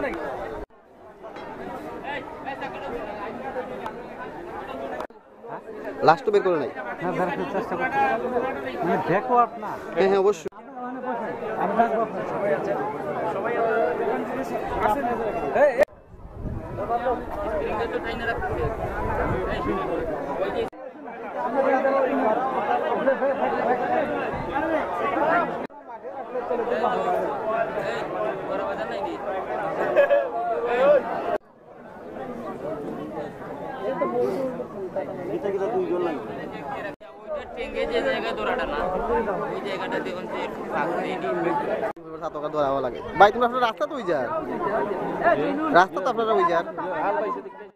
Last বের করে নাই। হ্যাঁ বের করার চেষ্টা করতে মানে ব্যাকওয়ার্ড না। হ্যাঁ হ্যাঁ অবশ্যই। সবাই ভাই তোমরা রাস্তা তো ওই যার রাস্তা তো আপনারা ওই যার